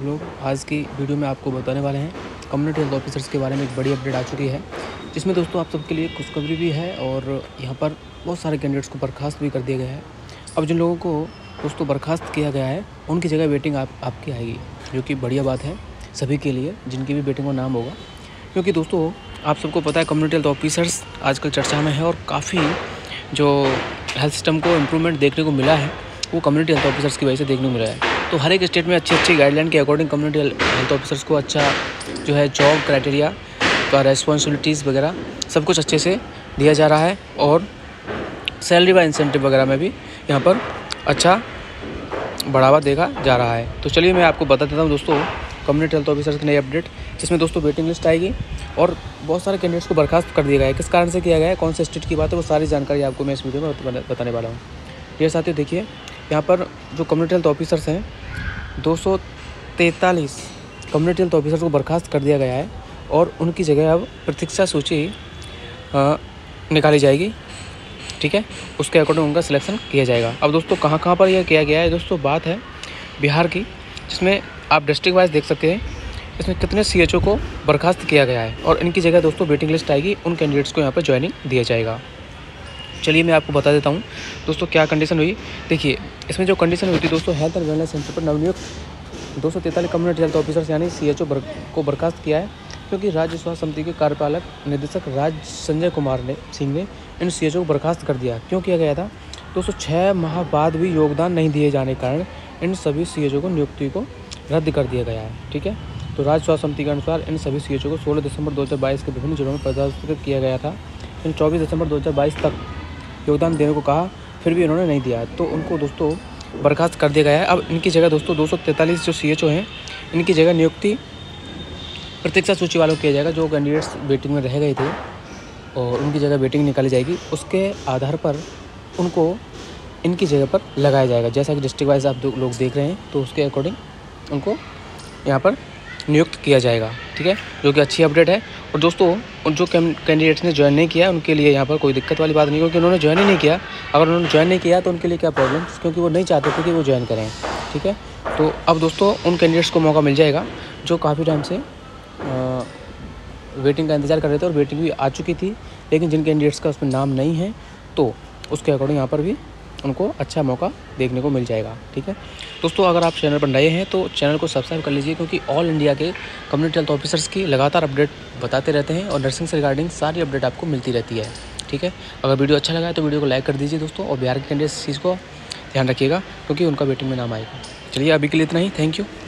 लोग आज की वीडियो में आपको बताने वाले हैं कम्युनिटी हेल्थ ऑफिसर्स के बारे में। एक बड़ी अपडेट आ चुकी है जिसमें दोस्तों आप सबके लिए खुशखबरी भी है और यहाँ पर बहुत सारे कैंडिडेट्स को बर्खास्त भी कर दिया गया है। अब जिन लोगों को दोस्तों बर्खास्त किया गया है उनकी जगह वेटिंग आपकी आएगी, जो कि बढ़िया बात है सभी के लिए जिनकी भी वेटिंग में नाम होगा। क्योंकि दोस्तों आप सबको पता है कम्युनिटी हेल्थ ऑफिसर्स आजकल चर्चा में है और काफ़ी जो हेल्थ सिस्टम को इम्प्रूवमेंट देखने को मिला है वो कम्युनिटी हेल्थ ऑफिसर्स की वजह से देखने को मिला है। तो हर एक स्टेट में अच्छी गाइडलाइन के अकॉर्डिंग कम्युनिटी हेल्थ ऑफिसर्स को अच्छा जो है जॉब क्राइटेरिया का रेस्पॉन्सिबिलिटीज़ वगैरह सब कुछ अच्छे से दिया जा रहा है और सैलरी व इंसेंटिव वगैरह में भी यहाँ पर अच्छा बढ़ावा देखा जा रहा है। तो चलिए मैं आपको बता देता हूँ दोस्तों कम्युनिटी हेल्थ ऑफिसर्स की नई अपडेट, जिसमें दोस्तों वेटिंग लिस्ट आएगी और बहुत सारे कैंडिडेट्स को बर्खास्त कर दिया गया है। किस कारण से किया गया है, कौन से स्टेट की बात है, वो सारी जानकारी आपको मैं इस वीडियो में बताने वाला हूँ। ये साथियों देखिए यहाँ पर जो कम्युनिटी हेल्थ ऑफिसर्स हैं 243 कम्युनिटी हेल्थ ऑफिसर्स को बर्खास्त कर दिया गया है और उनकी जगह अब प्रतीक्षा सूची निकाली जाएगी। ठीक है, उसके अकॉर्डिंग उनका सिलेक्शन किया जाएगा। अब दोस्तों कहाँ पर यह किया गया है, दोस्तों बात है बिहार की, जिसमें आप डिस्ट्रिक्ट वाइज देख सकते हैं इसमें कितने CHO को बर्खास्त किया गया है और इनकी जगह दोस्तों वेटिंग लिस्ट आएगी, उन कैंडिडेट्स को यहाँ पर ज्वाइनिंग दिया जाएगा। चलिए मैं आपको बता देता हूँ दोस्तों क्या कंडीशन हुई। देखिए इसमें जो कंडीशन हुई थी दोस्तों, हेल्थ एंड वेलनेस सेंटर पर नवनियुक्त 243 कम्युनिटी हेल्थ ऑफिसर्स यानी CHO को बर्खास्त किया है, क्योंकि राज्य स्वास्थ्य समिति के कार्यपालक निदेशक संजय कुमार सिंह ने इन CHO को बर्खास्त कर दिया। क्यों किया गया था दोस्तों, 6 माह बाद भी योगदान नहीं दिए जाने के कारण इन सभी CHO को नियुक्ति को रद्द कर दिया गया है। ठीक है, तो राज्य स्वास्थ्य समिति के अनुसार इन सभी CHO को 16 दिसंबर 2022 के विभिन्न जिलों में पदस्थापित किया गया था। इन 24 दिसंबर 2022 तक योगदान देने को कहा, फिर भी इन्होंने नहीं दिया, तो उनको दोस्तों बर्खास्त कर दिया गया है। अब इनकी जगह दोस्तों 243 जो CHO हैं इनकी जगह नियुक्ति प्रतीक्षा सूची वालों किया जाएगा। जो कैंडिडेट्स वेटिंग में रह गए थे और उनकी जगह वेटिंग निकाली जाएगी, उसके आधार पर उनको इनकी जगह पर लगाया जाएगा। जैसा कि डिस्ट्रिक्ट वाइज आप लोग देख रहे हैं, तो उसके अकॉर्डिंग उनको यहाँ पर नियुक्त किया जाएगा। ठीक है, जो कि अच्छी अपडेट है। और दोस्तों जो कैंडिडेट्स ने ज्वाइन नहीं किया उनके लिए यहाँ पर कोई दिक्कत वाली बात नहीं, क्योंकि उन्होंने ज्वाइन ही नहीं किया। अगर उन्होंने ज्वाइन नहीं किया तो उनके लिए क्या प्रॉब्लम, क्योंकि वो नहीं चाहते थे कि वो ज्वाइन करें। ठीक है, तो अब दोस्तों उन कैंडिडेट्स को मौका मिल जाएगा जो काफ़ी टाइम से वेटिंग का इंतज़ार कर रहे थे और वेटिंग भी आ चुकी थी, लेकिन जिन कैंडिडेट्स का उसमें नाम नहीं है तो उसके अकॉर्डिंग यहाँ पर भी उनको अच्छा मौका देखने को मिल जाएगा। ठीक है दोस्तों, अगर आप चैनल पर नए हैं तो चैनल को सब्सक्राइब कर लीजिए, क्योंकि ऑल इंडिया के कम्युनिटी हेल्थ ऑफिसर्स की लगातार अपडेट बताते रहते हैं और नर्सिंग से रिगार्डिंग सारी अपडेट आपको मिलती रहती है। ठीक है, अगर वीडियो अच्छा लगा है तो वीडियो को लाइक कर दीजिए दोस्तों, और बिहार के कैंडिडेट्स चीज़ को ध्यान रखिएगा क्योंकि उनका वेटिंग में नाम आएगा। चलिए अभी के लिए इतना ही, थैंक यू।